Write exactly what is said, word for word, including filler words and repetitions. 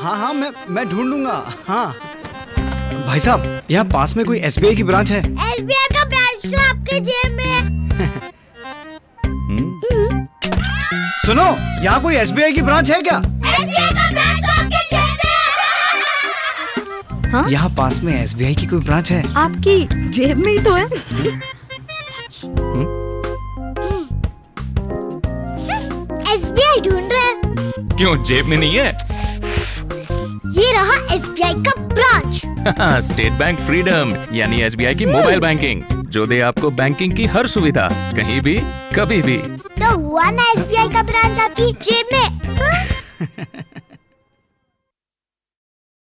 हाँ हाँ मैं मैं ढूंढूंगा। हाँ भाई साहब, यहाँ पास में कोई एस बी आई की ब्रांच है? एस बी आई का ब्रांच तो आपके जेब में है। सुनो, यहाँ कोई एस बी आई की ब्रांच है क्या? एस बी आई का ब्रांच तो आपके जेब में है। हाँ? यहाँ पास में एस बी आई की कोई ब्रांच है? आपकी जेब में ही तो है। एस बी आई ढूंढ रहे हैं। क्यों, जेब में नहीं है? ये रहा एस बी आई का ब्रांच। स्टेट बैंक फ्रीडम यानी एस बी आई की मोबाइल बैंकिंग, जो दे आपको बैंकिंग की हर सुविधा, कहीं भी कभी भी। तो हुआ ना एस बी आई का ब्रांच आपकी जेब में।